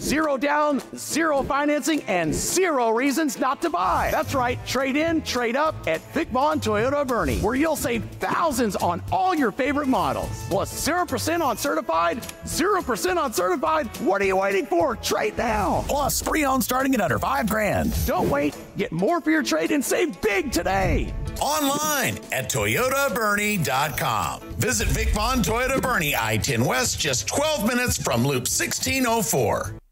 0 down, 0 financing, and 0 reasons not to buy. That's right, trade in, trade up at Vaughan Toyota of Boerne, where you'll save thousands on all your favorite models. Plus 0% on certified, 0% on certified. What are you waiting for? Trade now. Plus, pre-owned starting at under $5,000. Don't wait. Get more for your trade and save big today. Online at ToyotaBoerne.com. Visit Vaughan Toyota Boerne, I-10 West, just 12 minutes from Loop 1604.